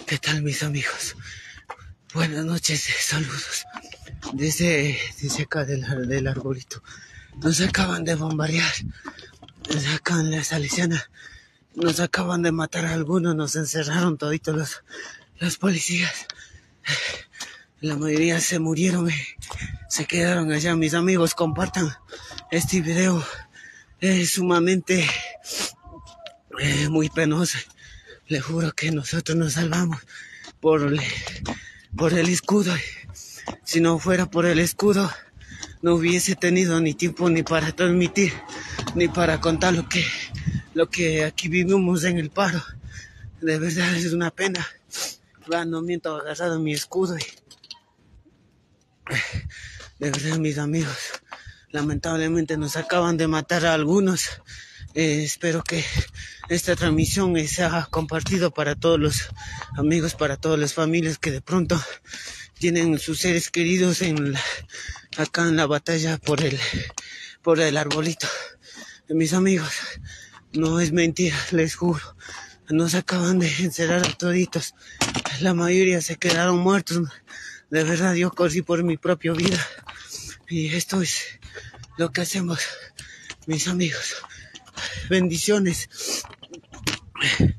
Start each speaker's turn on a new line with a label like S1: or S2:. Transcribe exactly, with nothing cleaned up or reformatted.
S1: ¿Qué tal, mis amigos? Buenas noches, saludos. Desde, desde acá del, del arbolito. Nos acaban de bombardear. Desde acá en la Salesiana. Nos acaban de matar a algunos. Nos encerraron toditos los, los policías. La mayoría se murieron. Se quedaron allá. Mis amigos, compartan este video. Es sumamente eh, muy penoso. Les juro que nosotros nos salvamos por el, por el escudo. Si no fuera por el escudo, no hubiese tenido ni tiempo ni para transmitir, ni para contar lo que, lo que aquí vivimos en el paro. De verdad es una pena. No miento, agarrado mi escudo. Y... de verdad, mis amigos, lamentablemente nos acaban de matar a algunos. Eh, espero que esta transmisión sea compartida para todos los amigos, para todas las familias que de pronto tienen sus seres queridos en la, acá en la batalla por el, por el arbolito. Mis amigos, no es mentira, les juro. Nos acaban de encerrar a toditos. La mayoría se quedaron muertos. De verdad, yo corrí por mi propia vida. Y esto es lo que hacemos, mis amigos. Bendiciones.